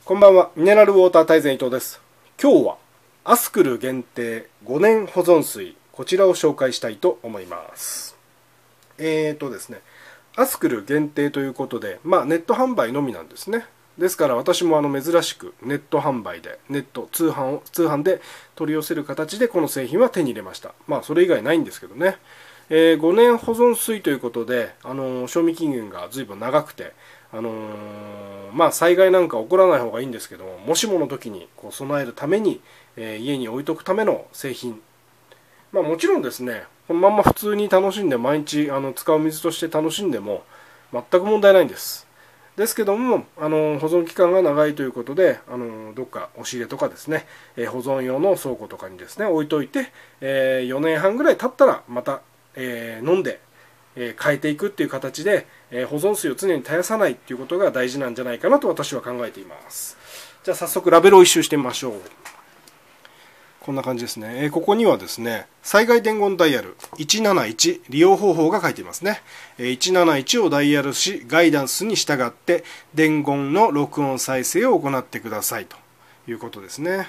こんばんは。ミネラルウォーター大全伊藤です。今日はアスクル限定5年保存水、こちらを紹介したいと思います。ですね、アスクル限定ということで、ネット販売のみなんですね。ですから私も珍しくネット販売で、ネット通販で取り寄せる形でこの製品は手に入れました。それ以外ないんですけどね。5年保存水ということで、賞味期限が随分長くて、災害なんか起こらない方がいいんですけども、もしもの時に備えるために、家に置いとくための製品。もちろんですね、このまんま普通に楽しんで毎日使う水として楽しんでも全く問題ないんです。ですけども保存期間が長いということでどっか押し入れとかですね、保存用の倉庫とかにですね置いといて、4年半ぐらい経ったらまた、飲んで、変えていくっていう形で、保存水を常に絶やさないっていうことが大事なんじゃないかなと私は考えています。じゃあ早速ラベルを一周してみましょう。こんな感じですね。ここにはですね、災害伝言ダイヤル171利用方法が書いていますね。171をダイヤルし、ガイダンスに従って伝言の録音再生を行ってくださいということですね。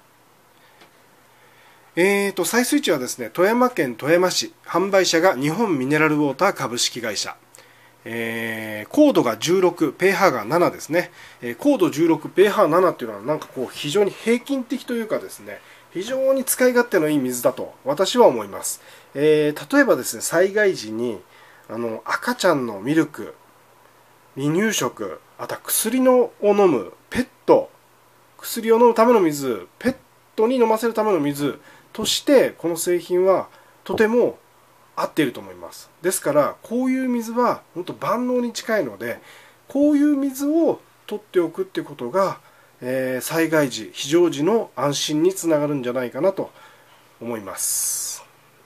採水地はですね、富山県富山市、販売者が日本ミネラルウォーター株式会社。高度が16、ペーハーが7ですね。高度16、ペーハー7っていうのは非常に平均的というかですね、非常に使い勝手のいい水だと私は思います。例えばですね、災害時に赤ちゃんのミルク、離乳食、あとは薬を飲むペット、薬を飲むための水、ペットに飲ませるための水としてこの製品はとても合っていると思います。ですからこういう水は本当万能に近いので、こういう水を取っておくっていうことが災害時、非常時の安心につながるんじゃないかなと思います。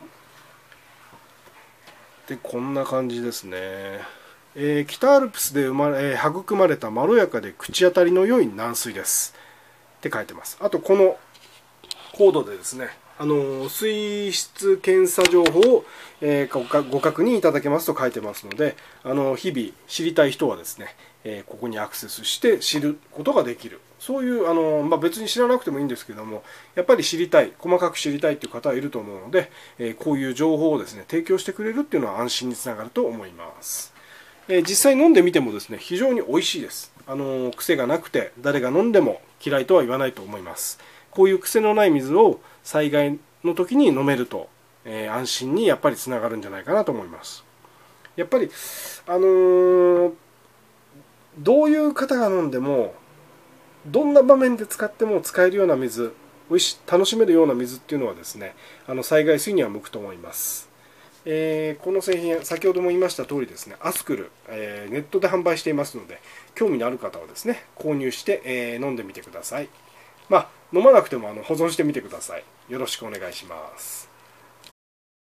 で、こんな感じですね。北アルプスで育まれたまろやかで口当たりの良い軟水ですって書いてます。あとこのコードでですね、水質検査情報を、ご確認いただけますと書いてますので、日々知りたい人はですね、ここにアクセスして知ることができる。そういう別に知らなくてもいいんですけども、やっぱり知りたい、細かく知りたいという方はいると思うので、こういう情報をですね提供してくれるっていうのは安心につながると思います。実際飲んでみてもですね、非常に美味しいです。癖がなくて誰が飲んでも嫌いとは言わないと思います。こういう癖のない水を災害の時に飲めると、安心にやっぱりつながるんじゃないかなと思います。やっぱりどういう方が飲んでもどんな場面で使っても使えるような水、楽しめるような水っていうのはですね、災害水には向くと思います。この製品、先ほども言いました通りですね、アスクル、ネットで販売していますので、興味のある方はですね購入して、飲んでみてください。飲まなくても保存してみてください。よろしくお願いします。